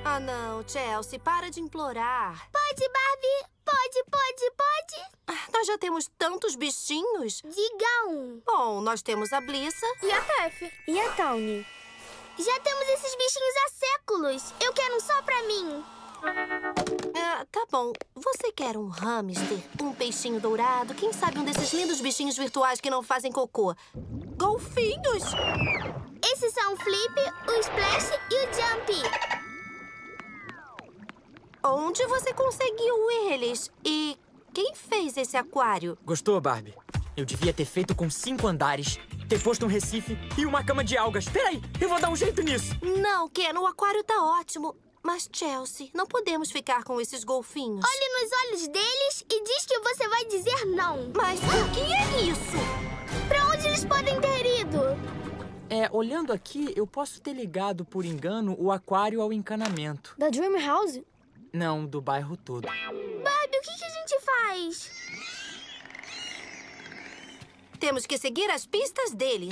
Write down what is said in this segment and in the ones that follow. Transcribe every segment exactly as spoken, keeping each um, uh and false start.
Ah, não, Chelsea, para de implorar. Pode, Barbie? Pode, pode, pode? Ah, nós já temos tantos bichinhos. Diga um. Bom, nós temos a Blissa. E a Tef. E a Tawny? Já temos esses bichinhos há séculos. Eu quero um só pra mim. Ah, tá bom. Você quer um hamster, um peixinho dourado, quem sabe um desses lindos bichinhos virtuais que não fazem cocô? Golfinhos! Esses são o Flip, o Splash e o Jumpy. Onde você conseguiu eles? E quem fez esse aquário? Gostou, Barbie? Eu devia ter feito com cinco andares, ter posto um recife e uma cama de algas. Peraí, eu vou dar um jeito nisso. Não, Ken, o aquário tá ótimo. Mas, Chelsea, não podemos ficar com esses golfinhos. Olhe nos olhos deles e diz que você vai dizer não. Mas o que é isso? Pra onde eles podem ter ido? É, olhando aqui, eu posso ter ligado, por engano, o aquário ao encanamento. Da Dream House? Não, do bairro todo. Barbie, o que, que a gente faz? Temos que seguir as pistas deles.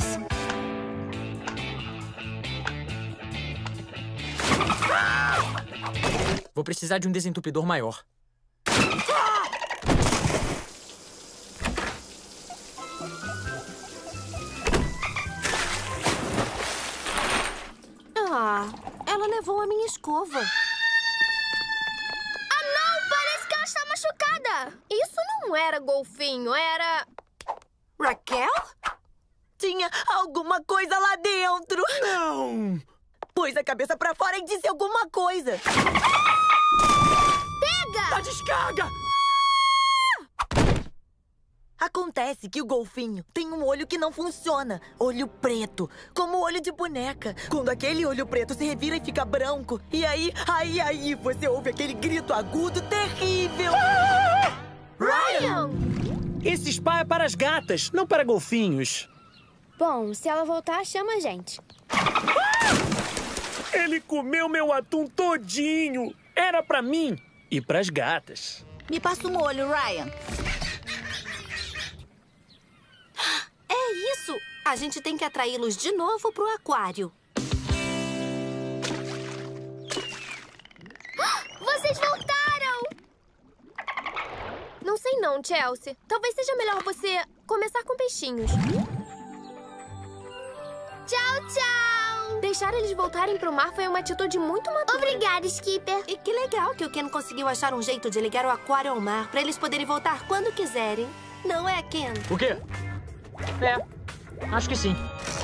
Vou precisar de um desentupidor maior. Ah, ela levou a minha escova. Ah, não! Parece que ela está machucada. Isso não era golfinho, era... Raquel? Tinha alguma coisa lá dentro. Não! Pôs a cabeça pra fora e disse alguma coisa. Pega! Dá descarga! Acontece que o golfinho tem um olho que não funciona. Olho preto, como o olho de boneca. Quando aquele olho preto se revira e fica branco. E aí, aí, aí, você ouve aquele grito agudo terrível. Ryan! Esse spa é para as gatas, não para golfinhos. Bom, se ela voltar, chama a gente. Ele comeu meu atum todinho. Era pra mim e pras gatas. Me passa um olho, Ryan. É isso! A gente tem que atraí-los de novo pro aquário. Vocês voltaram! Não sei não, Chelsea. Talvez seja melhor você começar com peixinhos. Tchau, tchau! Deixar eles voltarem pro mar foi uma atitude muito madura. Obrigada, Skipper. E que legal que o Ken conseguiu achar um jeito de ligar o aquário ao mar pra eles poderem voltar quando quiserem. Não é, Ken? O quê? É, acho que sim.